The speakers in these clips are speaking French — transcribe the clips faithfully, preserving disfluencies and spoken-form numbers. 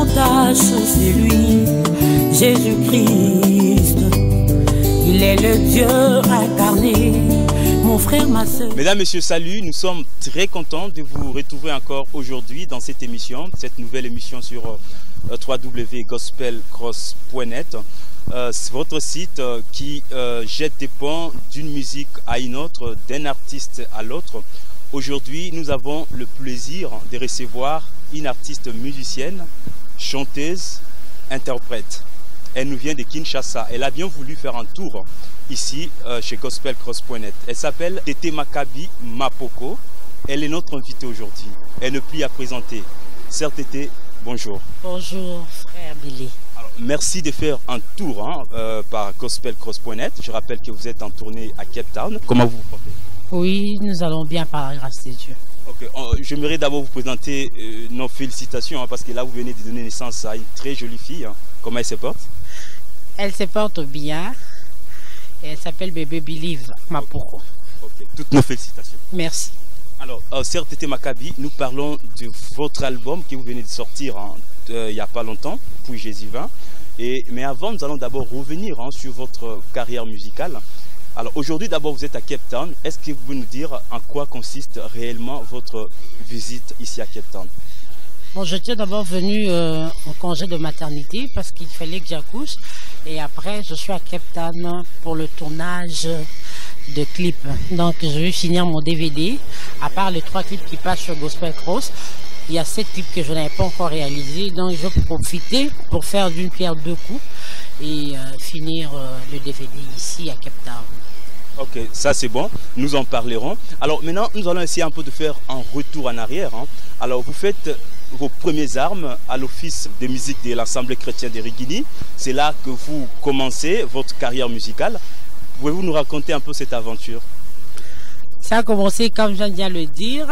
sans tache, c'est lui, Jésus-Christ. Il est le Dieu incarné, mon frère, ma soeur. Mesdames, Messieurs, salut, nous sommes très contents de vous retrouver encore aujourd'hui dans cette émission, cette nouvelle émission sur euh, w w w point gospel cross point net. Euh, c'est votre site euh, qui euh, jette des ponts d'une musique à une autre, d'un artiste à l'autre. Aujourd'hui, nous avons le plaisir de recevoir une artiste musicienne, chanteuse, interprète. Elle nous vient de Kinshasa. Elle a bien voulu faire un tour ici euh, chez gospel cross point net. Elle s'appelle Tété Maccabi Mapoko. Elle est notre invitée aujourd'hui. Elle ne plie à présenter. Sœur Tété, bonjour. Bonjour, frère Billy. Alors, merci de faire un tour hein, euh, par gospel cross point net. Je rappelle que vous êtes en tournée à Cape Town. Comment vous vous portez? Oui, nous allons bien par la grâce de Dieu. Okay. J'aimerais d'abord vous présenter euh, nos félicitations hein, parce que là vous venez de donner naissance à une très jolie fille. Hein. Comment elle se porte? Elle se porte bien et elle s'appelle bébé Believe Mapoko. Okay. Toutes nos félicitations. Merci. Alors, euh, sœur Tété Maccabi, nous parlons de votre album que vous venez de sortir hein, de, il n'y a pas longtemps, Puis Jésus vint. Et, mais avant, nous allons d'abord revenir hein, sur votre carrière musicale. Alors aujourd'hui, d'abord, vous êtes à Cape Town. Est-ce que vous pouvez nous dire en quoi consiste réellement votre visite ici à Cape Town? Bon, je suis d'abord venu euh, en congé de maternité parce qu'il fallait que j'accouche. Et après, je suis à Cape Town pour le tournage de clips. Donc, je vais finir mon D V D. À part les trois clips qui passent sur Gospel Cross, il y a sept clips que je n'avais pas encore réalisés. Donc, je vais profiter pour faire d'une pierre deux coups et euh, finir euh, le D V D ici à Cape Town. Ok, ça c'est bon, nous en parlerons. Alors maintenant, nous allons essayer un peu de faire un retour en arrière. Hein. Alors vous faites vos premières armes à l'office de musique de l'Assemblée chrétienne de Rigini. C'est là que vous commencez votre carrière musicale. Pouvez-vous nous raconter un peu cette aventure? Ça a commencé, comme je viens de le dire,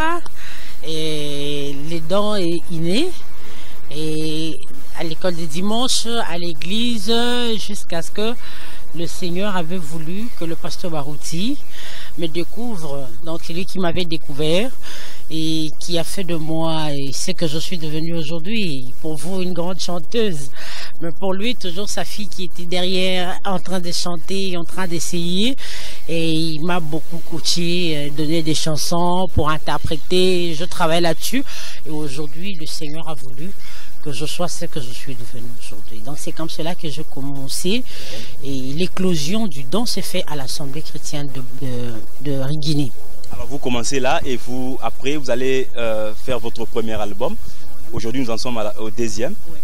et les dons est inné. Et à l'école des dimanches, à l'église, jusqu'à ce que le Seigneur avait voulu que le pasteur Barouti me découvre. Donc c'est lui qui m'avait découvert et qui a fait de moi ce que je suis devenue aujourd'hui. Pour vous, une grande chanteuse, mais pour lui, toujours sa fille qui était derrière en train de chanter, en train d'essayer. Et il m'a beaucoup coaché, donné des chansons pour interpréter. Je travaille là-dessus. Et aujourd'hui, le Seigneur a voulu que je sois ce que je suis devenue aujourd'hui. Donc c'est comme cela que j'ai commencé. Et l'éclosion du don s'est fait à l'Assemblée chrétienne de, de, de Rigini. Alors vous commencez là et vous après vous allez euh, faire votre premier album. Aujourd'hui nous en sommes à la, au deuxième. Oui.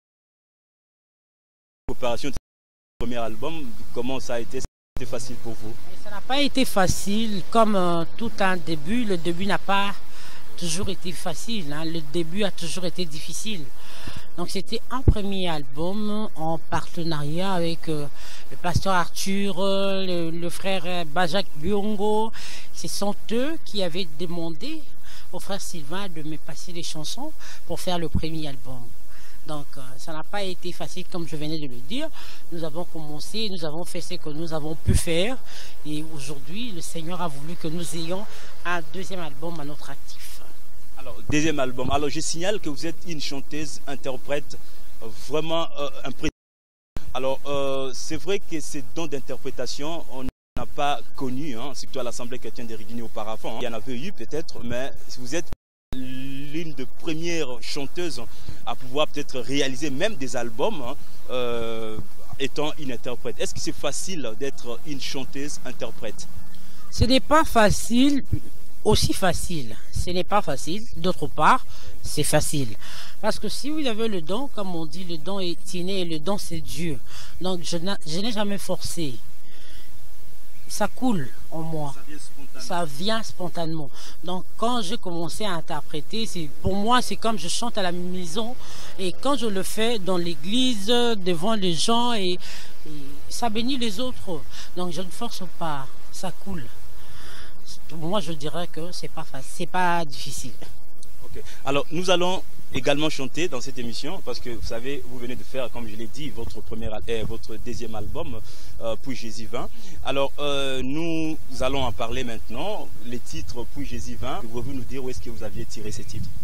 Opération du premier album, comment ça a été? C'était facile pour vous? Ça n'a pas été facile comme euh, tout un début. Le début n'a pas toujours été facile. Hein. Le début a toujours été difficile. Donc c'était un premier album en partenariat avec euh, le pasteur Arthur, euh, le, le frère Bajak Biongo. Ce sont eux qui avaient demandé au frère Sylvain de me passer des chansons pour faire le premier album. Donc euh, ça n'a pas été facile comme je venais de le dire. Nous avons commencé, nous avons fait ce que nous avons pu faire. Et aujourd'hui, le Seigneur a voulu que nous ayons un deuxième album à notre actif. Alors, deuxième album. Alors, je signale que vous êtes une chanteuse, interprète vraiment euh, impressionnante. Alors, euh, c'est vrai que ces dons d'interprétation, on n'a pas connu, hein, surtout à l'Assemblée chrétienne de Rigini auparavant. Hein. Il y en avait eu peut-être, mais vous êtes l'une des premières chanteuses à pouvoir peut-être réaliser même des albums hein, euh, étant une interprète. Est-ce que c'est facile d'être une chanteuse interprète? Ce n'est pas facile. Aussi facile, ce n'est pas facile. D'autre part, c'est facile. Parce que si vous avez le don, comme on dit, le don est inné et le don c'est Dieu. Donc je n'ai jamais forcé. Ça coule en moi. Ça vient spontanément. Ça vient spontanément. Donc quand j'ai commencé à interpréter, pour moi c'est comme je chante à la maison. Et quand je le fais dans l'église, devant les gens, et, et ça bénit les autres. Donc je ne force pas, ça coule. Moi, je dirais que c'est pas facile, c'est pas difficile. Okay. Alors, nous allons également chanter dans cette émission parce que vous savez, vous venez de faire, comme je l'ai dit, votre premier, euh, votre deuxième album, euh, Puis Jésus vint. Alors, euh, nous allons en parler maintenant. Les titres Puis Jésus vint. Pouvez-vous nous dire où est-ce que vous aviez tiré ces titres?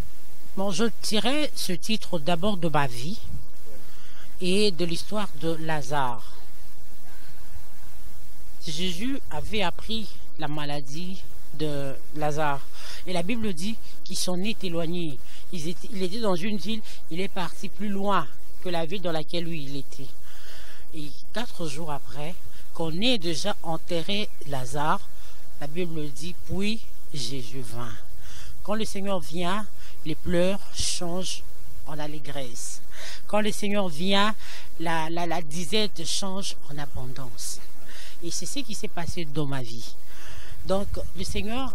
Bon, je tirais ce titre d'abord de ma vie et de l'histoire de Lazare. Jésus avait appris la maladie de Lazare. Et la Bible dit qu'ils s'en est éloigné. Il était, il était dans une ville, il est parti plus loin que la ville dans laquelle lui il était. Et quatre jours après, qu'on ait déjà enterré Lazare, la Bible dit, puis Jésus vint. Quand le Seigneur vient, les pleurs changent en allégresse. Quand le Seigneur vient, la, la, la disette change en abondance. Et c'est ce qui s'est passé dans ma vie. Donc, le Seigneur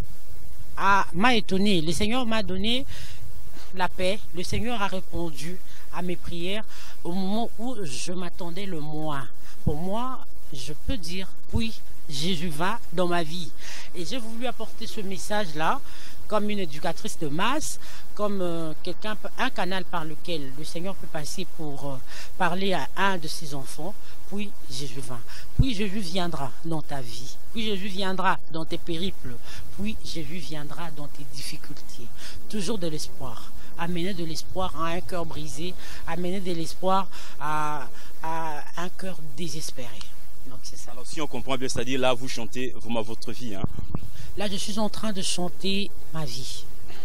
m'a étonné. Le Seigneur m'a donné la paix. Le Seigneur a répondu à mes prières au moment où je m'attendais le moins. Pour moi, je peux dire, oui, Jésus va dans ma vie. Et j'ai voulu apporter ce message-là comme une éducatrice de masse, comme euh, quelqu'un, un canal par lequel le Seigneur peut passer pour euh, parler à un de ses enfants. Puis Jésus vint. Puis Jésus viendra dans ta vie. Puis Jésus viendra dans tes périples. Puis Jésus viendra dans tes difficultés. Toujours de l'espoir. Amener de l'espoir à un cœur brisé. Amener de l'espoir à, à un cœur désespéré. Donc c'est ça. Alors si on comprend bien, c'est-à-dire là vous chantez vraiment votre vie. Hein? Là je suis en train de chanter ma vie.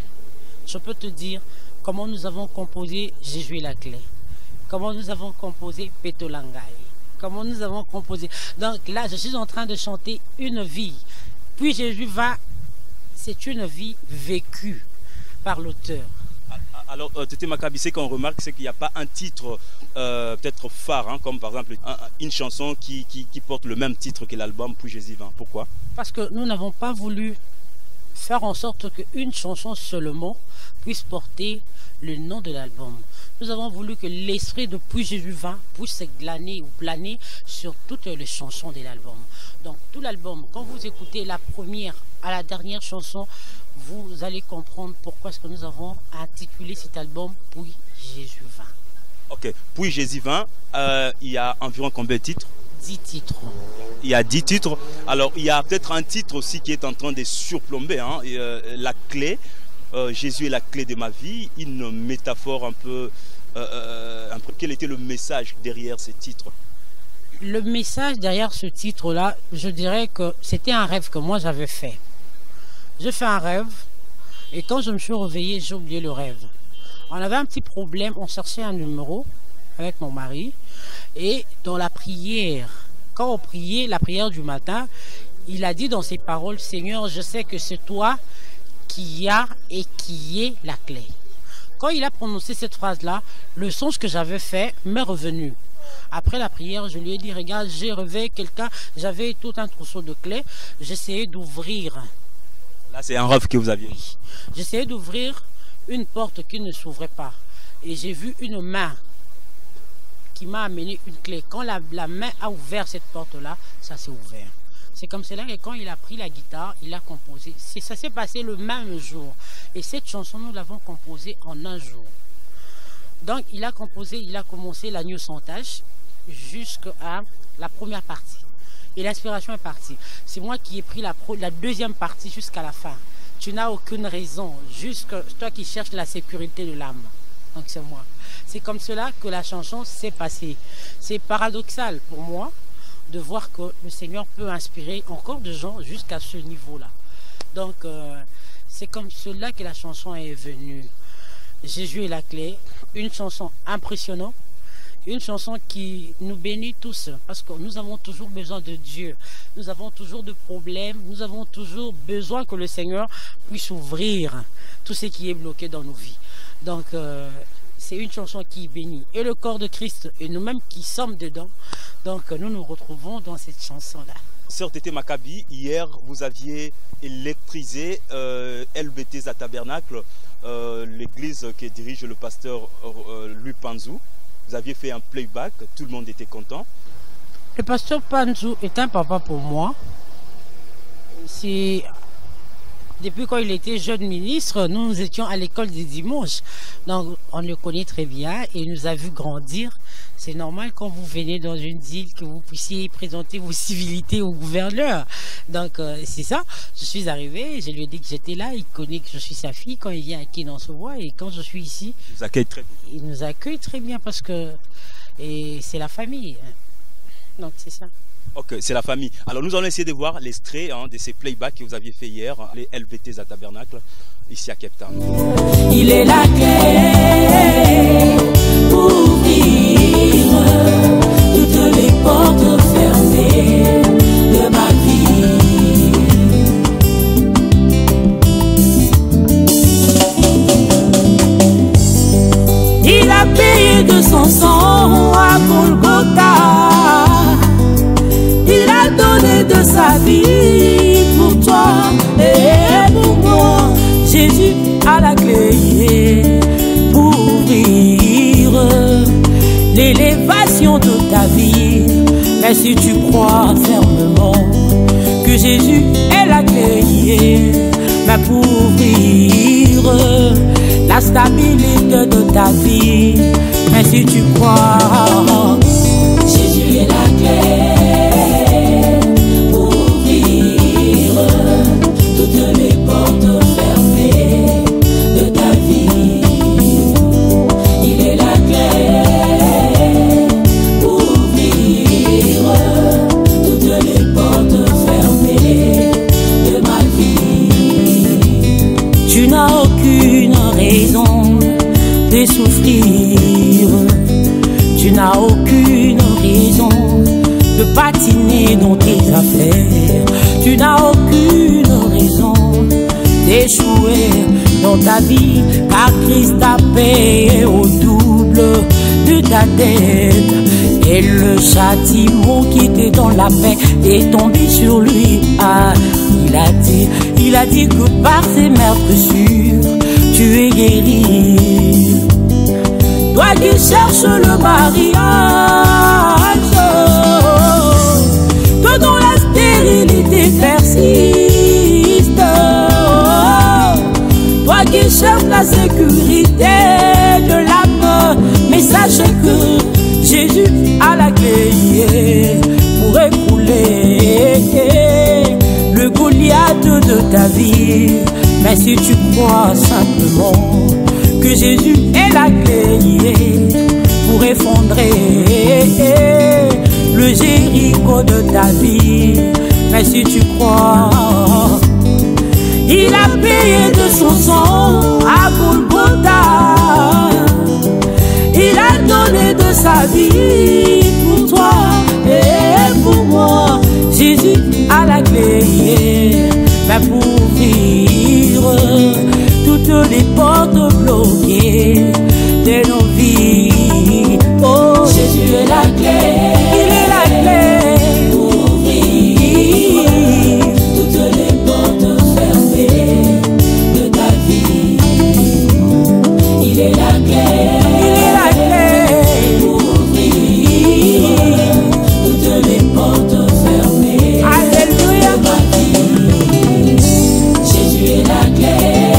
Je peux te dire comment nous avons composé Jésus est la clé. Comment nous avons composé Petolangai. Comment nous avons composé. Donc là je suis en train de chanter une vie. Puis Jésus va, c'est une vie vécue par l'auteur. Alors, euh, Tété Maccabi, ce qu'on remarque, c'est qu'il n'y a pas un titre euh, peut-être phare, hein, comme par exemple un, une chanson qui, qui, qui porte le même titre que l'album Puis Jésus vint. Pourquoi? Parce que nous n'avons pas voulu faire en sorte qu'une chanson seulement puisse porter le nom de l'album. Nous avons voulu que l'esprit de Puis Jésus vint puisse glaner ou planer sur toutes les chansons de l'album. Donc tout l'album, quand vous écoutez la première à la dernière chanson, vous allez comprendre pourquoi est-ce que nous avons intitulé cet album Puis Jésus vint. Ok, Puis Jésus vint, euh, il y a environ combien de titres? Dix titres. Il y a dix titres. Alors il y a peut-être un titre aussi qui est en train de surplomber, hein, et, euh, la clé. Euh, Jésus est la clé de ma vie. Une métaphore un peu, euh, un peu. Quel était le message derrière ce titre? Le message derrière ce titre-là, je dirais que c'était un rêve que moi j'avais fait. J'ai fait un rêve et quand je me suis réveillé, j'ai oublié le rêve. On avait un petit problème, on cherchait un numéro avec mon mari et dans la prière, quand on priait la prière du matin, il a dit dans ses paroles, Seigneur, je sais que c'est toi qui as et qui est la clé. Quand il a prononcé cette phrase-là, le songe que j'avais fait m'est revenu. Après la prière, je lui ai dit, regarde, j'ai rêvé quelqu'un, j'avais tout un trousseau de clés, j'essayais d'ouvrir. Là, c'est un rêve que vous aviez. J'essayais d'ouvrir une porte qui ne s'ouvrait pas. Et j'ai vu une main qui m'a amené une clé. Quand la, la main a ouvert cette porte-là, ça s'est ouvert. C'est comme cela que quand il a pris la guitare, il a composé. Ça s'est passé le même jour. Et cette chanson, nous l'avons composée en un jour. Donc, il a composé, il a commencé l'agneau sans tache jusqu'à la première partie. Et l'inspiration est partie. C'est moi qui ai pris la, pro, la deuxième partie jusqu'à la fin. Tu n'as aucune raison, juste toi qui cherches la sécurité de l'âme. Donc c'est moi. C'est comme cela que la chanson s'est passée. C'est paradoxal pour moi de voir que le Seigneur peut inspirer encore de gens jusqu'à ce niveau-là. Donc euh, c'est comme cela que la chanson est venue. Jésus est la clé, une chanson impressionnante. Une chanson qui nous bénit tous, parce que nous avons toujours besoin de Dieu. Nous avons toujours de problèmes, nous avons toujours besoin que le Seigneur puisse ouvrir tout ce qui est bloqué dans nos vies. Donc, euh, c'est une chanson qui bénit. Et le corps de Christ, et nous-mêmes qui sommes dedans, donc nous nous retrouvons dans cette chanson-là. Sœur Tété Maccabi, hier, vous aviez électrisé euh, L B T Tabernacle, euh, l'église que dirige le pasteur euh, Louis Panzou. Vous aviez fait un playback, tout le monde était content. Le pasteur Panzou est un papa pour moi. C'est depuis quand il était jeune ministre, nous, nous étions à l'école des dimanches. Donc, on le connaît très bien et il nous a vu grandir. C'est normal quand vous venez dans une ville que vous puissiez présenter vos civilités au gouverneur. Donc, euh, c'est ça. Je suis arrivée, je lui ai dit que j'étais là. Il connaît que je suis sa fille quand il vient à Kin, on se voit. Et quand je suis ici, il nous accueille très bien. Il nous accueille très bien parce que c'est la famille. Donc, c'est ça. Ok, c'est la famille. Alors nous allons essayer de voir l'extrait hein, de ces playbacks que vous aviez fait hier, les L V T à Tabernacle, ici à Cape Town. Il est la clé pour ouvrir toutes les portes fermées de ma vie. Il a payé de son sang à Golgotha. Il a donné de sa vie pour toi et pour moi. Jésus a la clé pour ouvrir l'élévation de ta vie. Mais si tu crois fermement que Jésus est la clé, mais pour ouvrir la stabilité de ta vie. Mais si tu crois, Jésus est la clé. Toutes les portes fermées de ta vie, il est la clé pour ouvrir toutes les portes fermées de ma vie. Tu n'as aucune raison de souffrir, tu n'as aucune raison de patiner dans tes affaires, tu n'as aucune raison d'échouer dans ta vie, car Christ a payé au double de ta dette. Et le châtiment qui était dans la paix est tombé sur lui. Ah, il a dit, il a dit que par ses meurtrissures, tu es guéri. Toi qui cherches le mariage, toi dont la stérilité persiste, toi qui cherches la sécurité de l'âme, mais sache que Jésus a la clé pour écrouler le Goliath de ta vie. Mais si tu crois simplement que Jésus est la clé pour effondrer le Jéricho de ta vie, mais si tu crois, il a payé de son sang à Golgotha. Il a donné de sa vie pour toi et pour moi. Jésus a la clé, mais pour ouvrir toutes les portes bloquées de nos vies. Oh, Jésus est la clé. Il est la clé pour ouvrir toutes les portes fermées de ta vie. Il est la clé. Il est la clé pour ouvrir toutes les portes fermées. Alléluia. De ma vie. Jésus est la clé.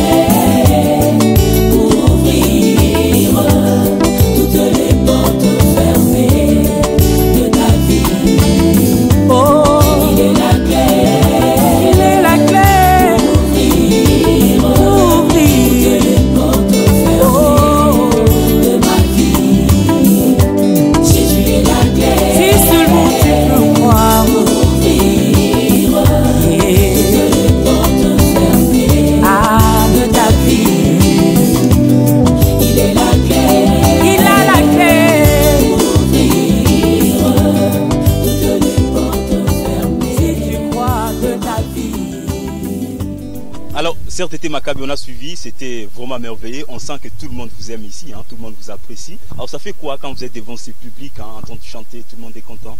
Certes, c'était Maccabi, on a suivi, c'était vraiment merveilleux. On sent que tout le monde vous aime ici, hein, tout le monde vous apprécie. Alors ça fait quoi quand vous êtes devant ces publics, hein, en train de chanter, tout le monde est content?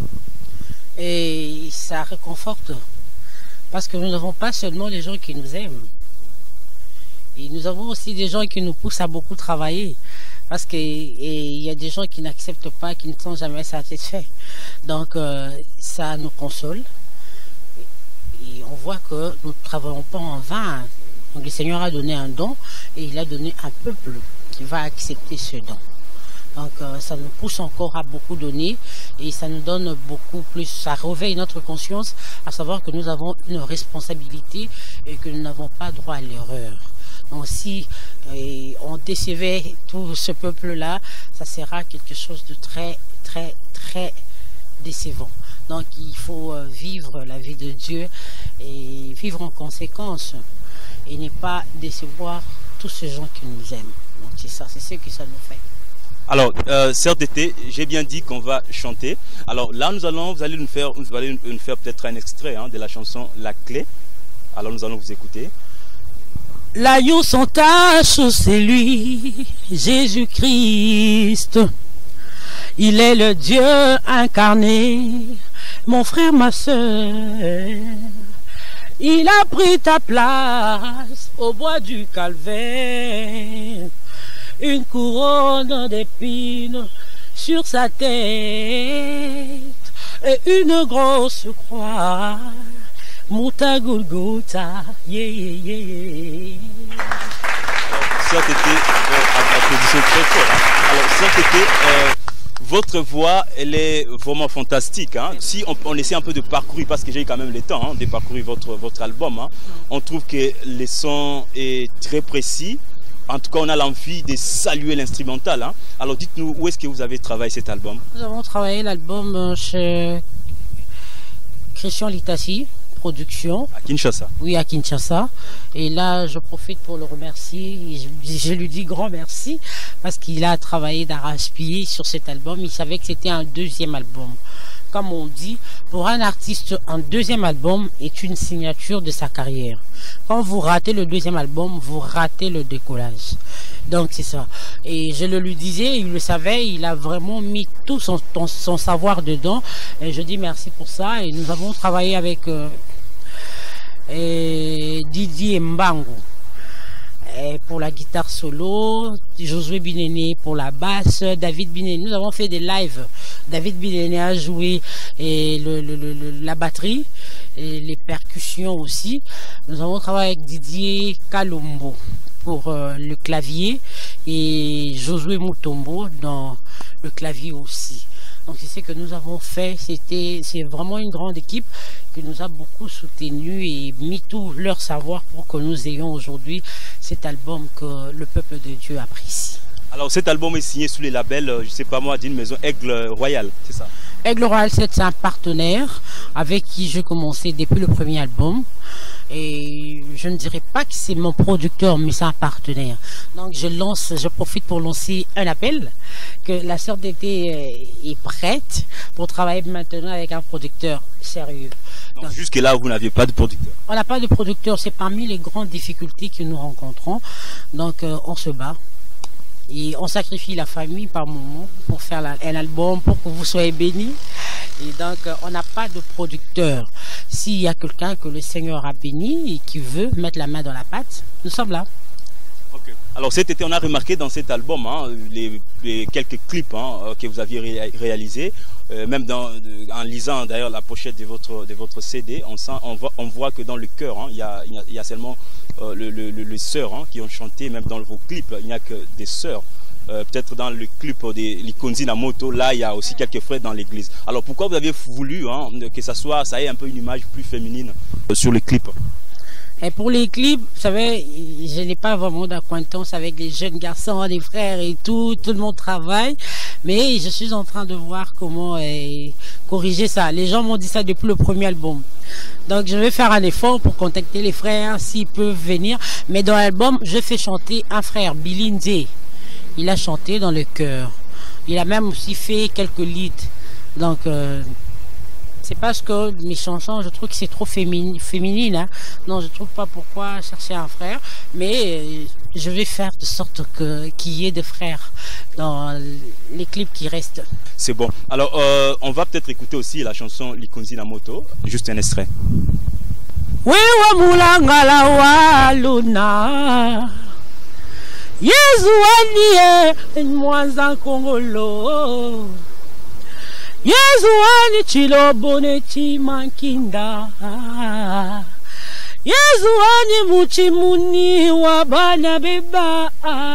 Et ça réconforte, parce que nous n'avons pas seulement les gens qui nous aiment. Et nous avons aussi des gens qui nous poussent à beaucoup travailler. Parce qu'il y a des gens qui n'acceptent pas, qui ne sont jamais satisfaits. Donc euh, ça nous console. Et on voit que nous ne travaillons pas en vain. Donc le Seigneur a donné un don et il a donné un peuple qui va accepter ce don. Donc euh, ça nous pousse encore à beaucoup donner et ça nous donne beaucoup plus, ça réveille notre conscience à savoir que nous avons une responsabilité et que nous n'avons pas droit à l'erreur. Donc si euh, on décevait tout ce peuple-là, ça sera quelque chose de très, très, très décevant. Donc il faut euh, vivre la vie de Dieu et vivre en conséquence et ne pas décevoir tous ces gens qui nous aiment. Donc c'est ça, c'est ce que ça nous fait. Alors, euh, sœur Tété, j'ai bien dit qu'on va chanter. Alors là, nous allons, vous allez nous faire, vous allez nous faire peut-être un extrait hein, de la chanson La Clé. Alors nous allons vous écouter. L'agneau sans tache, c'est lui, Jésus-Christ. Il est le Dieu incarné, mon frère, ma soeur. Il a pris ta place au bois du Calvaire. Une couronne d'épines sur sa tête et une grosse croix. Mouta Golgotha, yeah, yeah, yeah. Sœur Tété, euh, applaudissons très fort. Hein. Alors, Sœur Tété, euh, votre voix, elle est vraiment fantastique. Hein. Si on, on essaie un peu de parcourir, parce que j'ai eu quand même le temps hein, de parcourir votre, votre album, hein, on trouve que le son est très précis. En tout cas, on a l'envie de saluer l'instrumental. Hein. Alors, dites-nous, où est-ce que vous avez travaillé cet album? Nous avons travaillé l'album chez Christian Litassi, production. À Kinshasa? Oui, à Kinshasa. Et là, je profite pour le remercier. Je, je lui dis grand merci parce qu'il a travaillé d'arrache-pied sur cet album. Il savait que c'était un deuxième album. Comme on dit, pour un artiste, un deuxième album est une signature de sa carrière. Quand vous ratez le deuxième album, vous ratez le décollage. Donc c'est ça. Et je le lui disais, il le savait, il a vraiment mis tout son, son savoir dedans. Et je dis merci pour ça. Et nous avons travaillé avec euh, et Didier Mbango et pour la guitare solo, Josué Binene pour la basse, David Binene. Nous avons fait des lives. David Binene a joué et le, le, le, la batterie et les percussions aussi. Nous avons travaillé avec Didier Kalombo pour euh, le clavier et Josué Mutombo dans le clavier aussi. Donc c'est ce que nous avons fait. C'était, c'est vraiment une grande équipe qui nous a beaucoup soutenu et mis tout leur savoir pour que nous ayons aujourd'hui cet album que le peuple de Dieu apprécie. Alors cet album est signé sous les labels, je ne sais pas moi, d'une maison Aigle Royal, c'est ça? Aigle Royal, c'est un partenaire avec qui je commençais depuis le premier album. Et je ne dirais pas que c'est mon producteur, mais c'est un partenaire. Donc je lance, je profite pour lancer un appel que la sœur Tété est prête pour travailler maintenant avec un producteur sérieux. Donc, Donc jusque là, vous n'aviez pas de producteur? On n'a pas de producteur, c'est parmi les grandes difficultés que nous rencontrons. Donc euh, on se bat. Et on sacrifie la famille par moment pour faire la, un album, pour que vous soyez bénis. Et donc, euh, on n'a pas de producteur. S'il y a quelqu'un que le Seigneur a béni et qui veut mettre la main dans la pâte, nous sommes là. Okay. Alors cet été, on a remarqué dans cet album hein, les, les quelques clips hein, que vous aviez ré réalisés. Euh, même dans, en lisant d'ailleurs la pochette de votre, de votre C D, on, sent, on, voit, on voit que dans le chœur, hein, il, y a, il y a seulement euh, le, le, le, les sœurs hein, qui ont chanté, même dans vos clips, il n'y a que des sœurs. Euh, Peut-être dans le clip de Likonzi Namoto, là il y a aussi quelques frères dans l'église. Alors pourquoi vous avez voulu hein, que ça soit, ça ait un peu une image plus féminine euh, sur le clip? Et pour les clips, vous savez, je n'ai pas vraiment d'acquaintance avec les jeunes garçons, les frères et tout, tout le monde travaille. Mais je suis en train de voir comment euh, corriger ça. Les gens m'ont dit ça depuis le premier album. Donc je vais faire un effort pour contacter les frères s'ils peuvent venir. Mais dans l'album, je fais chanter un frère, Bilindé. Il a chanté dans le chœur. Il a même aussi fait quelques leads. Donc... Euh, c'est parce que mes chansons, je trouve que c'est trop féminine. féminine hein. Non, je ne trouve pas pourquoi chercher un frère. Mais euh, je vais faire de sorte que qu'il y ait des frères dans les clips qui restent. C'est bon. Alors, euh, on va peut-être écouter aussi la chanson Likonzi Namoto. Juste un extrait. Wewa mulangala waluna Yesu anie mwanza Kongolo Yesu ani chilobone chimankinda Yezuani muchimuni wabana beba.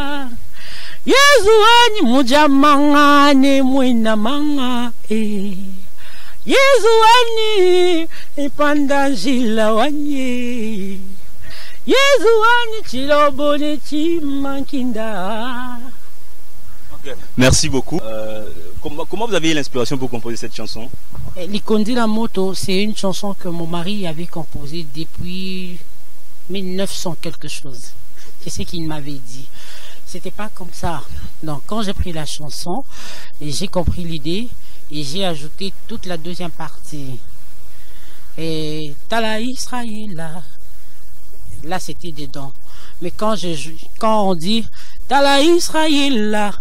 Yezuani mujamangane mwina manga. Yezuani ipandanjila wanye. Yezuani chilobone chimankinda. Okay. Merci beaucoup. Euh, comment, comment vous avez eu l'inspiration pour composer cette chanson? Likondi la moto, c'est une chanson que mon mari avait composée depuis mille neuf cents quelque chose. C'est ce qu'il m'avait dit. C'était pas comme ça. Donc quand j'ai pris la chanson, j'ai compris l'idée et j'ai ajouté toute la deuxième partie. Et Tala Israël là, là c'était dedans. Mais quand je quand on dit Tala Israël là,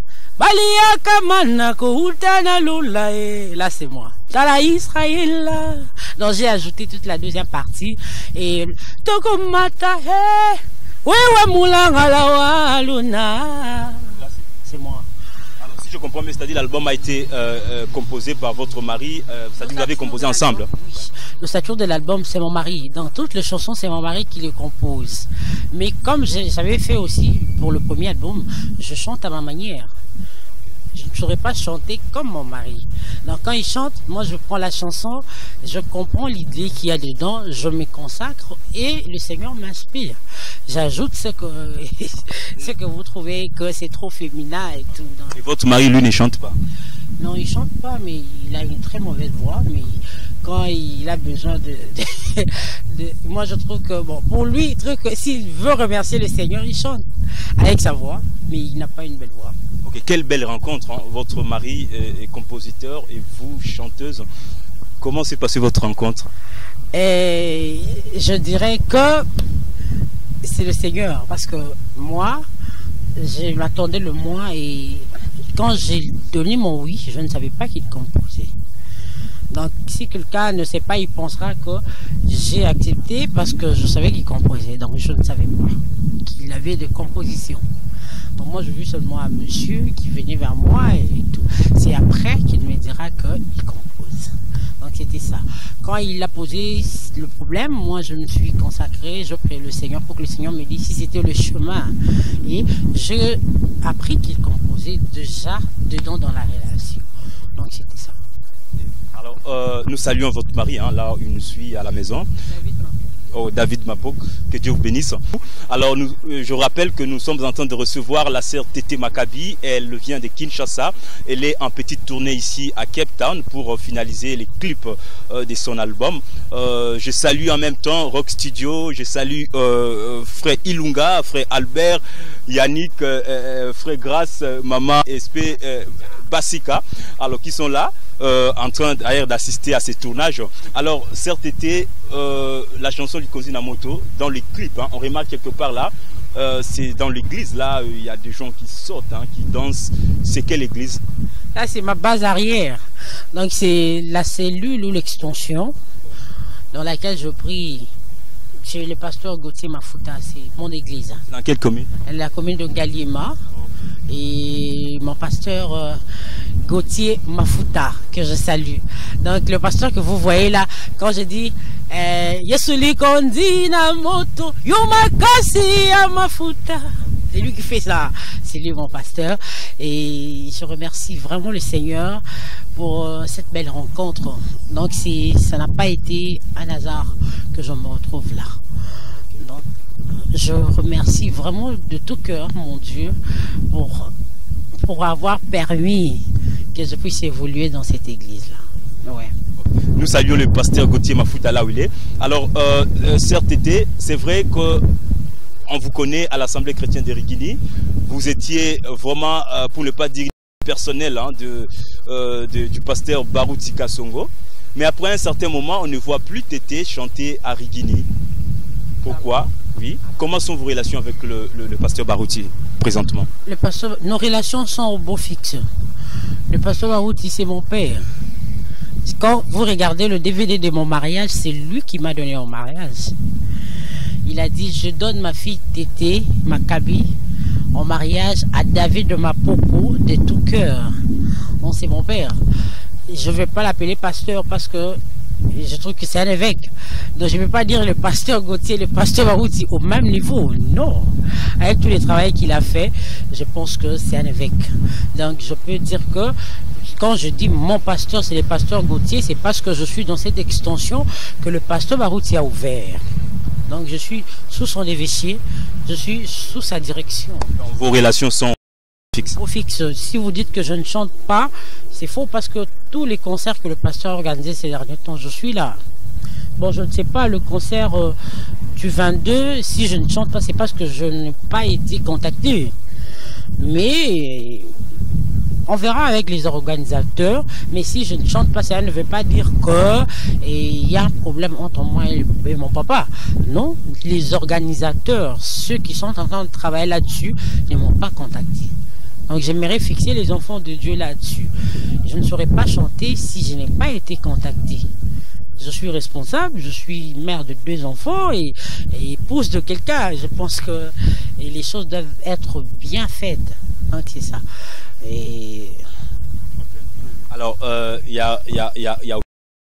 là c'est moi. Tala Israël là. Donc j'ai ajouté toute la deuxième partie et Tokomata he wewe mulanga la waluna. C'est moi. Alors si je comprends bien, c'est-à-dire l'album a été euh, euh, composé par votre mari, euh, c'est-à-dire vous avez composé ensemble. Oui. Le statut de l'album c'est mon mari. Dans toutes les chansons c'est mon mari qui les compose. Mais comme j'avais fait aussi pour le premier album, je chante à ma manière. Je ne saurais pas chanter comme mon mari. Donc quand il chante, moi je prends la chanson, je comprends l'idée qu'il y a dedans, je me consacre et le Seigneur m'inspire. J'ajoute ce que, ce que vous trouvez que c'est trop féminin et tout. Donc, et votre mari, lui, ne chante pas? Non, il chante pas, mais il a une très mauvaise voix. Mais quand il a besoin de... de, de moi je trouve que, bon, pour lui, s'il veut remercier le Seigneur, il chante avec sa voix, mais il n'a pas une belle voix. Ok, quelle belle rencontre, hein. Votre mari est, est compositeur et vous, chanteuse. Comment s'est passée votre rencontre? Et je dirais que c'est le Seigneur, parce que moi, je m'attendais le mois et quand j'ai donné mon oui, je ne savais pas qu'il composait. Donc si quelqu'un ne sait pas, il pensera que j'ai accepté parce que je savais qu'il composait. Donc je ne savais pas qu'il avait des compositions. Donc moi je vu seulement un monsieur qui venait vers moi et tout. C'est après qu'il me dira qu'il compose. Donc c'était ça. Quand il a posé le problème, moi je me suis consacré, je prie le Seigneur pour que le Seigneur me dise si c'était le chemin. Et j'ai appris qu'il composait déjà dedans dans la relation. Donc c'était ça. Alors euh, nous saluons votre mari, hein, là il nous suit à la maison. Oh, David Mapok, que Dieu vous bénisse. Alors, nous, je rappelle que nous sommes en train de recevoir la sœur Tété Maccabi. Elle vient de Kinshasa. Elle est en petite tournée ici à Cape Town pour euh, finaliser les clips euh, de son album. Euh, je salue en même temps Rock Studio. Je salue euh, frère Ilunga, frère Albert, Yannick, euh, frère Grace, maman S P euh, Bassika, alors qui sont là. Euh, en train d'ailleurs d'assister à ces tournages. Alors certes était euh, la chanson Likondi na moto dans les clips, hein, on remarque quelque part là, euh, c'est dans l'église là, il euh, y a des gens qui sortent, hein, qui dansent. C'est quelle église? Là c'est ma base arrière, donc c'est la cellule ou l'extension dans laquelle je prie chez le pasteur Gauthier Mafuta, c'est mon église. Dans quelle commune? La commune de Galiema. Et mon pasteur euh, Gauthier Mafuta, que je salue. Donc le pasteur que vous voyez là, quand je dis Yesu Likondi na moto yomakasi ya Mafuta, c'est lui qui fait ça, c'est lui mon pasteur. Et je remercie vraiment le Seigneur pour euh, cette belle rencontre. Donc ça n'a pas été un hasard que je me retrouve là. Donc je remercie vraiment de tout cœur mon Dieu pour, pour avoir permis que je puisse évoluer dans cette église-là. Ouais. Nous saluons le pasteur Gauthier Mafuta là où il est. Alors, euh, euh, certes, c'est vrai que on vous connaît à l'Assemblée chrétienne de Rigini. Vous étiez vraiment, euh, pour ne pas dire personnel, hein, de, euh, de, du pasteur Baruti Kasongo. Mais après un certain moment, on ne voit plus Tété chanter à Rigini. Pourquoi? Oui. Comment sont vos relations avec le, le, le pasteur Baruti présentement? Le pasteur, nos relations sont au beau fixe. Le pasteur Baruti, c'est mon père. Quand vous regardez le D V D de mon mariage, c'est lui qui m'a donné mon mariage. Il a dit, je donne ma fille Tété Maccabi en mariage à David de Mapoko de tout cœur. Bon, c'est mon père. Je ne vais pas l'appeler pasteur parce que je trouve que c'est un évêque. Donc je ne peux pas dire le pasteur Gauthier, le pasteur Barouti au même niveau. Non. Avec tous les travaux qu'il a fait, je pense que c'est un évêque. Donc je peux dire que quand je dis mon pasteur, c'est le pasteur Gauthier, c'est parce que je suis dans cette extension que le pasteur Barouti a ouvert. Donc je suis sous son évêché, je suis sous sa direction. Donc, vos relations sont fixes. Fixe. Si vous dites que je ne chante pas, c'est faux parce que tous les concerts que le pasteur a organisés ces derniers temps, je suis là. Bon, je ne sais pas, le concert euh, du vingt-deux, si je ne chante pas, c'est parce que je n'ai pas été contacté. Mais on verra avec les organisateurs. Mais si je ne chante pas, ça ne veut pas dire que il y a un problème entre moi et, et mon papa. Non, les organisateurs, ceux qui sont en train de travailler là-dessus, ne m'ont pas contacté. Donc j'aimerais fixer les enfants de Dieu là-dessus. Je ne saurais pas chanter si je n'ai pas été contacté. Je suis responsable, je suis mère de deux enfants et, et épouse de quelqu'un. Je pense que les choses doivent être bien faites. Donc c'est ça. Et... Alors, il euh, y a, y a, y a, y a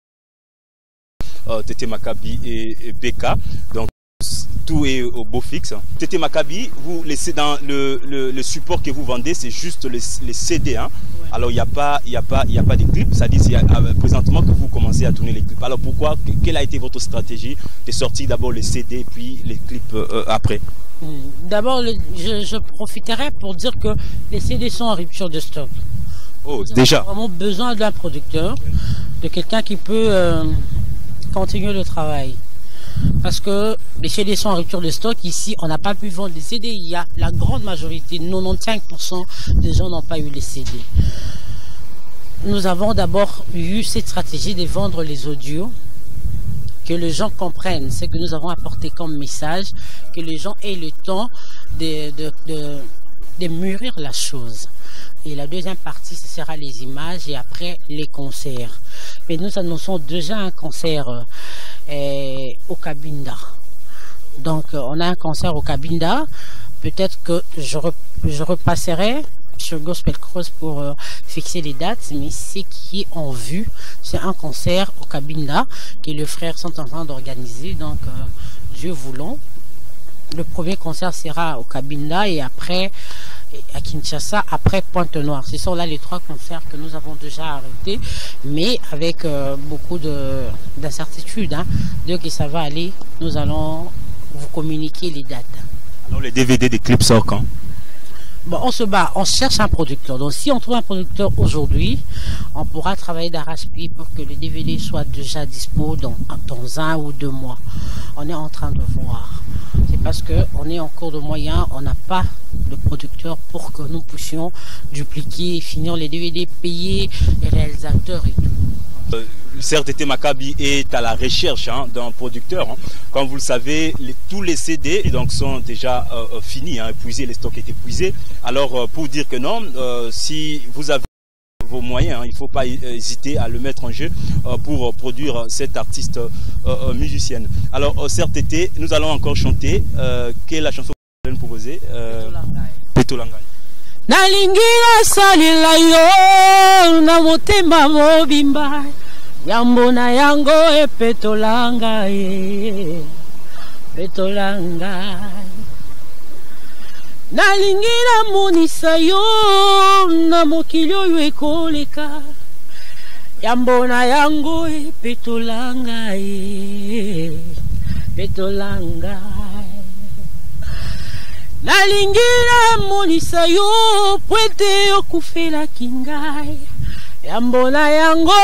euh, Tété Maccabi et, et B K. Donc, tout est au beau fixe. Tété Maccabi, vous laissez dans le, le, le support que vous vendez, c'est juste les, les C D. Hein? Ouais. Alors, il n'y a pas, il y a pas, il y a pas de clips. Ça dit qu'il y a présentement que vous commencez à tourner les clips. Alors, pourquoi, quelle a été votre stratégie de sortir d'abord les C D puis les clips euh, après? D'abord, je, je profiterai pour dire que les C D sont en rupture de stock. Oh, déjà. On a vraiment besoin d'un producteur, de quelqu'un qui peut euh, continuer le travail. Parce que les C D sont en rupture de stock. Ici, on n'a pas pu vendre les C D. Il y a la grande majorité, quatre-vingt-quinze pour cent des gens n'ont pas eu les C D. Nous avons d'abord eu cette stratégie de vendre les audios, que les gens comprennent ce que nous avons apporté comme message, que les gens aient le temps de, de, de, de mûrir la chose. Et la deuxième partie, ce sera les images et après les concerts. Mais nous annonçons déjà un concert euh, au Cabinda. Donc on a un concert au Cabinda. Peut-être que je, re, je repasserai sur Gospel Cross pour euh, fixer les dates, mais ce qui est en vue, c'est un concert au Cabinda que les frères sont en train d'organiser. Donc euh, Dieu voulant, le premier concert sera au Cabinda et après à Kinshasa, après Pointe-Noire. Ce sont là les trois concerts que nous avons déjà arrêtés, mais avec euh, beaucoup d'incertitudes. Hein. Dès que ça va aller, nous allons vous communiquer les dates. Alors les D V D des clips sortent quand? Bon, on se bat, on cherche un producteur. Donc si on trouve un producteur aujourd'hui, on pourra travailler d'arrache-pied pour que le D V D soit déjà dispo dans, dans un ou deux mois. On est en train de voir. C'est parce qu'on est en cours de moyens, on n'a pas de producteur pour que nous puissions dupliquer, finir les D V D, payer les réalisateurs et tout. Euh, certes, Tété Maccabi est à la recherche hein, d'un producteur. Hein. Comme vous le savez, les, tous les C D donc, sont déjà euh, finis, hein, épuisés, les stocks étaient épuisés. Alors, euh, pour dire que non, euh, si vous avez vos moyens, hein, il ne faut pas hésiter à le mettre en jeu euh, pour euh, produire cette artiste euh, euh, musicienne. Alors, euh, certes, Tété, nous allons encore chanter. Euh, quelle est la chanson que vous allez nous proposer? euh, Petolangai. Nalingira salila yo na motema mobimba yambona yango e petolanga e petolanga nalingira monisa yo na mokilio yo ekoleka yambona yango e petolanga e petolanga nalingira monisa yo pwete okufela kingai yambona yango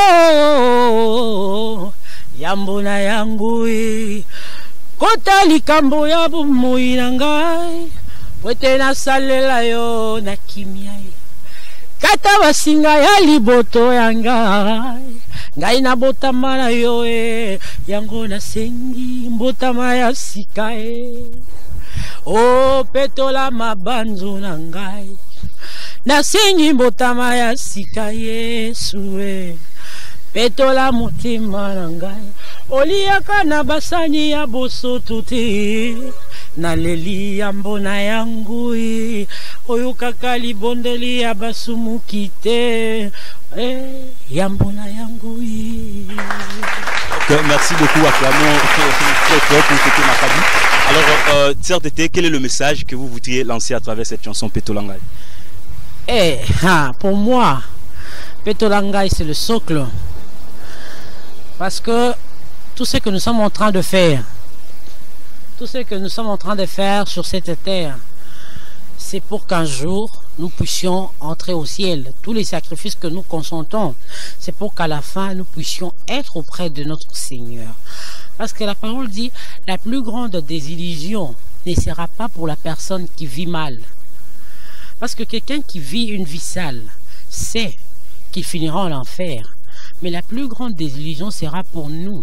yambona yango e kota likambo ya bomoi na ngai pwete nasalela yo na kimia kata basinga ya liboto ya ngai ngai nabotama na yo e yango nasengi mbotama ya sika e o petola mabanzo na ngai nasengi mbotama ya sika Yesu e petola motema na ngai oliaka na basani ya bosoto te naleli ya mbona yangu e oyokaka libondeli ya basumuki te e ya mbona yangu e. Okay, merci beaucoup, acclamons très fort pour Tété Maccabi. Alors, euh, Sœur Tété, quel est le message que vous voudriez lancer à travers cette chanson Pétolangai? Eh, ah, pour moi, Pétolangai, c'est le socle. Parce que tout ce que nous sommes en train de faire, tout ce que nous sommes en train de faire sur cette terre, c'est pour qu'un jour, nous puissions entrer au ciel. Tous les sacrifices que nous consentons, c'est pour qu'à la fin, nous puissions être auprès de notre Seigneur. Parce que la parole dit, la plus grande désillusion ne sera pas pour la personne qui vit mal. Parce que quelqu'un qui vit une vie sale sait qu'il finira en enfer. Mais la plus grande désillusion sera pour nous.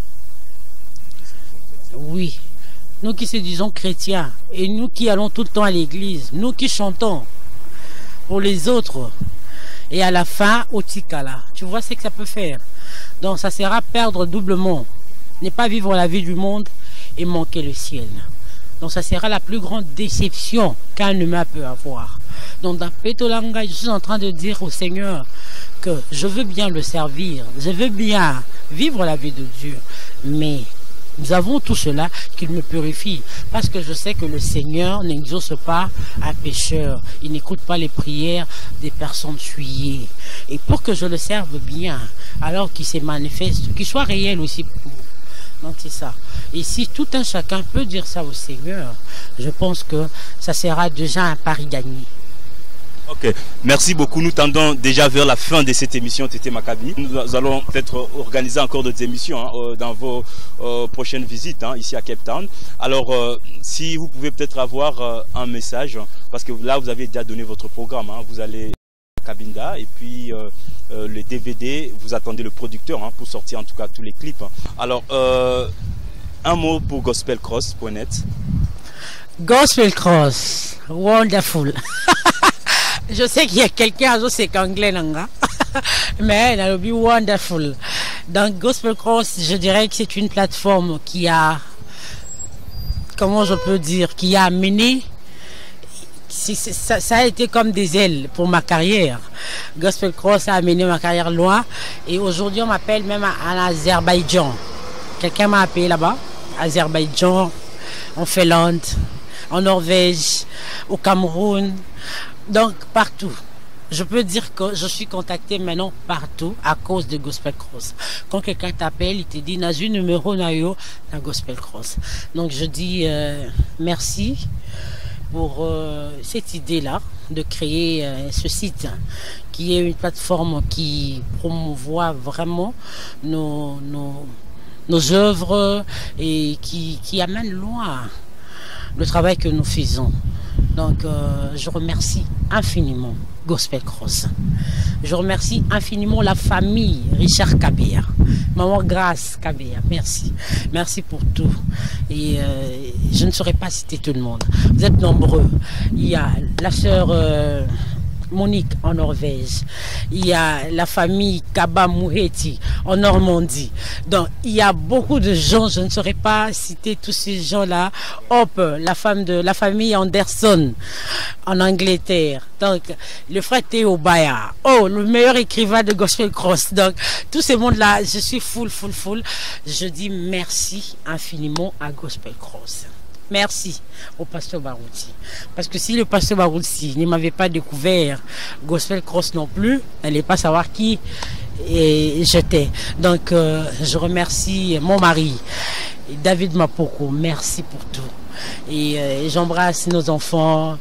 Oui. Nous qui se disons chrétiens, et nous qui allons tout le temps à l'église, nous qui chantons pour les autres, et à la fin, au tikala. Tu vois ce que ça peut faire. Donc ça sera perdre doublement. Ne pas vivre la vie du monde et manquer le ciel. Donc ça sera la plus grande déception qu'un humain peut avoir. Donc dans Pétolangai, je suis en train de dire au Seigneur que je veux bien le servir, je veux bien vivre la vie de Dieu, mais nous avons tout cela qu'il me purifie, parce que je sais que le Seigneur n'exauce pas un pécheur, il n'écoute pas les prières des personnes souillées. Et pour que je le serve bien, alors qu'il se manifeste, qu'il soit réel aussi pour vous. Donc c'est ça. Et si tout un chacun peut dire ça au Seigneur, je pense que ça sera déjà un pari gagné. Ok, merci beaucoup. Nous tendons déjà vers la fin de cette émission Tété Maccabi. Nous allons peut-être organiser encore d'autres émissions hein, dans vos euh, prochaines visites hein, ici à Cape Town. Alors, euh, si vous pouvez peut-être avoir euh, un message, parce que là, vous avez déjà donné votre programme. Hein, vous allez à Cabinda et puis euh, euh, le D V D, vous attendez le producteur hein, pour sortir en tout cas tous les clips. Hein. Alors, euh, un mot pour gospel cross point net. Gospel Cross, wonderful. Je sais qu'il y a quelqu'un qui c'est anglais, mais elle a dit wonderful. Donc Gospel Cross, je dirais que c'est une plateforme qui a, comment je peux dire, qui a amené, ça, ça a été comme des ailes pour ma carrière. Gospel Cross a amené ma carrière loin et aujourd'hui on m'appelle même en Azerbaïdjan. Quelqu'un m'a appelé là-bas, Azerbaïdjan, en Finlande, en Norvège, au Cameroun. Donc partout, je peux dire que je suis contacté maintenant partout à cause de Gospel Cross. Quand quelqu'un t'appelle, il te dit Nazu numéro nayo dans Gospel Cross. Donc je dis euh, merci pour euh, cette idée-là de créer euh, ce site qui est une plateforme qui promouvoit vraiment nos, nos, nos œuvres et qui, qui amène loin le travail que nous faisons. Donc, euh, je remercie infiniment Gospel Cross. Je remercie infiniment la famille Richard Kabea, Maman Grâce Kabea. Merci. Merci pour tout. Et euh, je ne saurais pas citer tout le monde. Vous êtes nombreux. Il y a la sœur euh, Monique en Norvège. Il y a la famille Kaba Mouheti en Normandie. Donc, il y a beaucoup de gens, je ne saurais pas citer tous ces gens-là. Hop, la femme de la famille Anderson en Angleterre. Donc, le frère Théo Baya. Oh, le meilleur écrivain de Gospel Cross. Donc, tous ces mondes-là, je suis full, full, full. Je dis merci infiniment à Gospel Cross. Merci au pasteur Barouti. Parce que si le pasteur Barouti ne m'avait pas découvert Gospel Cross non plus, elle n'allait pas savoir qui j'étais. Donc, euh, je remercie mon mari, David Mapoko. Merci pour tout. Et euh, j'embrasse nos enfants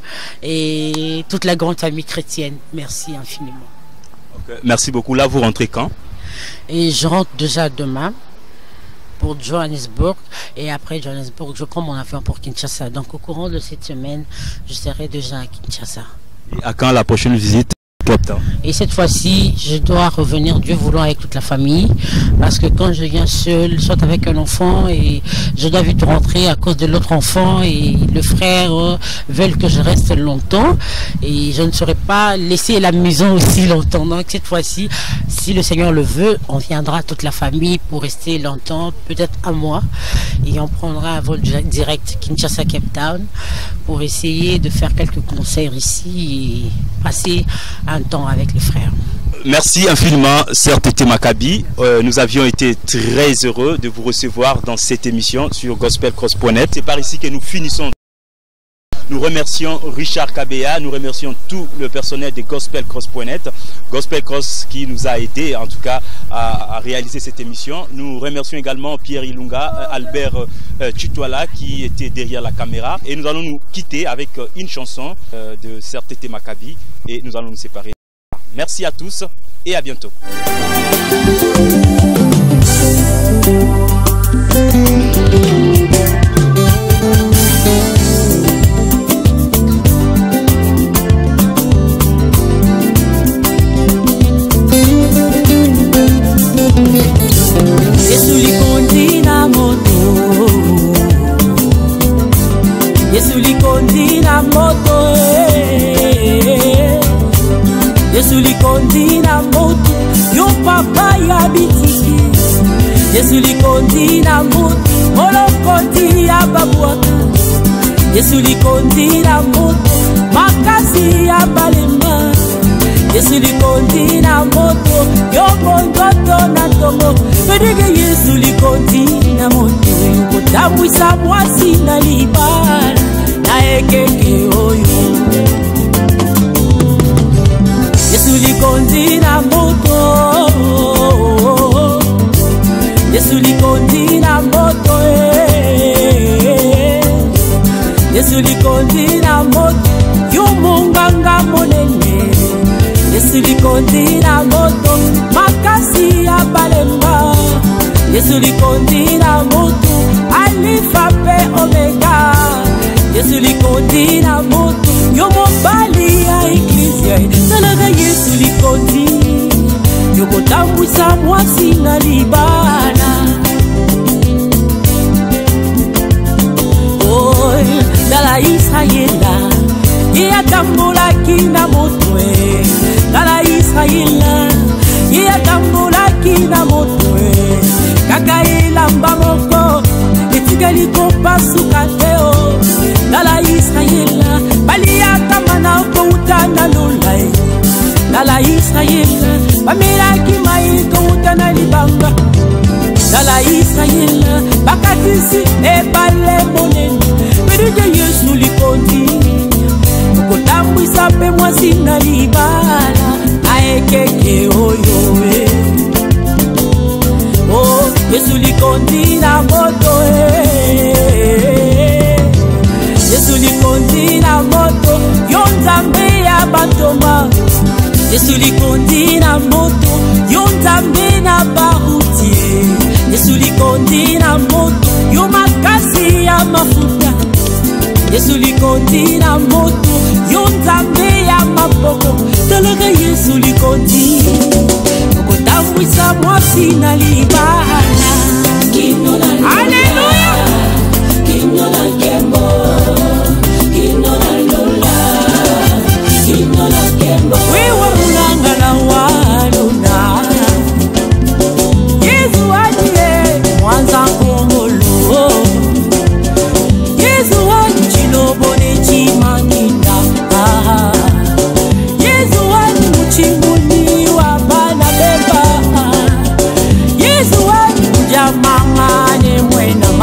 et toute la grande famille chrétienne. Merci infiniment. Okay. Merci beaucoup. Là, vous rentrez quand? Et je rentre déjà demain pour Johannesburg et après Johannesburg je prends mon avion pour Kinshasa. Donc au courant de cette semaine je serai déjà à Kinshasa. Et à quand la prochaine visite? Et cette fois-ci, je dois revenir, Dieu voulant, avec toute la famille, parce que quand je viens seul, soit avec un enfant, et je dois vite rentrer à cause de l'autre enfant, et le frère euh, veut que je reste longtemps, et je ne saurais pas laisser la maison aussi longtemps. Donc cette fois-ci, si le Seigneur le veut, on viendra toute la famille pour rester longtemps, peut-être un mois, et on prendra un vol direct Kinshasa Cape Town pour essayer de faire quelques concerts ici et passer un temps avec les frères. Merci infiniment, Sœur Tété Maccabi. Euh, nous avions été très heureux de vous recevoir dans cette émission sur gospel cross point net. C'est par ici que nous finissons. Nous remercions Richard Kabea, nous remercions tout le personnel de gospel cross point net. Gospel Cross qui nous a aidé en tout cas à, à réaliser cette émission. Nous remercions également Pierre Ilunga, Albert euh, Chitwala qui était derrière la caméra. Et nous allons nous quitter avec une chanson euh, de Sœur Tété Maccabi et nous allons nous séparer. Merci à tous et à bientôt. Yesu likondi na moto, Yesu likondi na moto, Yesu likondi na moto, yo papa ya bitiki. Yesu likondi na moto, molokondi ya babuaka. Yesu likondi na moto, makasi ya balema. Yesu likondi na moto, yo mondoto na tongo. Pedege Yesu likondi na moto, yo kotamwisa mwasi na libala na ekeke oyo. Yesu likondi na moto, Yesu likondi na moto, Yesu likondi na moto, yo munganga monene. Yesu likondi na moto, makasi ya balemba. Yesu likondi na moto, alifa pe omega. Yesu likondi na moto, yo mobali ya eklizia. Talaga Yesu likondi, yo kotambwisa mwasi na libala. Oy, dala Israela, ye atambola kina moto e. Dala Israela, ye atambola kina moto e. Kaka ilamba moko, etikali kopasuka teo. Dala Israela, bali atamana koutana lulai. Dala Israela, bamiraki mai koutana libanga. Dala Israela, bakatisi e bale monene. Pedege Yesu likondi, kotambwisa pe mwasi na libala aekeke oyo e. Oh, Yesu likondi na moto e. Yesu likondi na moto, yo nzambe ya bantoma. Yesu likondi na moto, yo nzambe na barutie. Yesu likondi na moto, yo makasi ya mafuta. Yesu likondi na moto, yo nzambe ya mapoko. Talaga Yesu likondi, okotambwisa mwasi na libala. Hallelujah. Kino na kembo, kino na lola, kino na kembo. Wewe ulanga na waluna. Yesu aje mwanza kongolo. Yesu aje lobone chimanginda. Yesu aje muchinguni wa bana beba. Yesu aje jamangane mwena.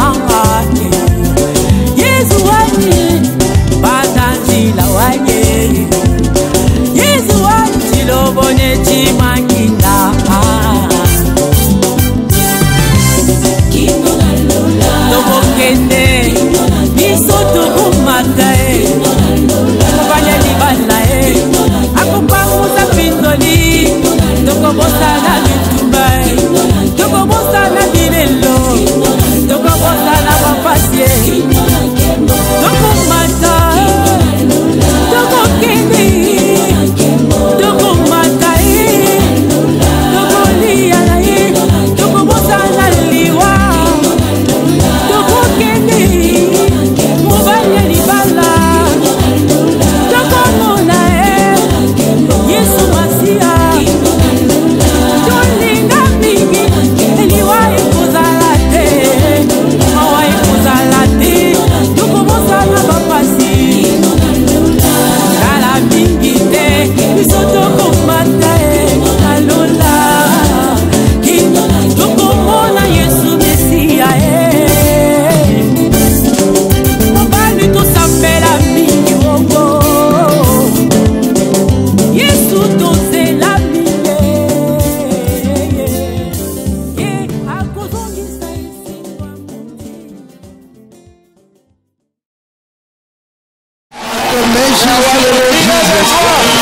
acclamation for the Lord Jesus Christ.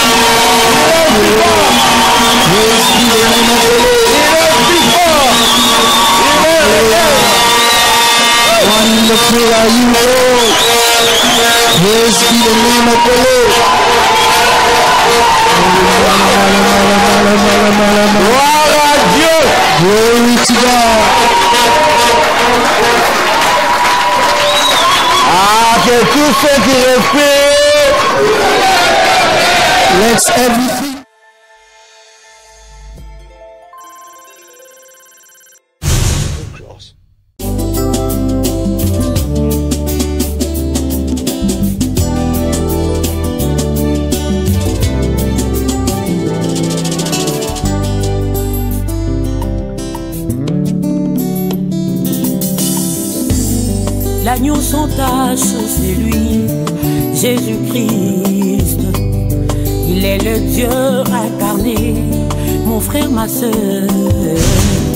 Praise be the name of the Lord. Wonderful are you, Lord. Praise be the name of the Lord. Gloire à Dieu. Glory to God. Ah, que tous ceux qui respirent. Let's everything. L'agneau sans tache, c'est lui, Jésus-Christ. Il est le Dieu incarné, mon frère, ma sœur.